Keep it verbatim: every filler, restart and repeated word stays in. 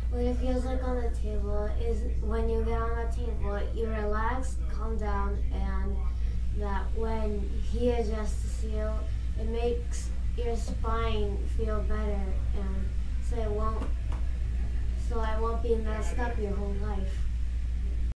What it feels like on the table is when you get on the table, you relax, calm down, and that when he adjusts you, it makes your spine feel better, and so it won't, so it won't be messed up your whole life.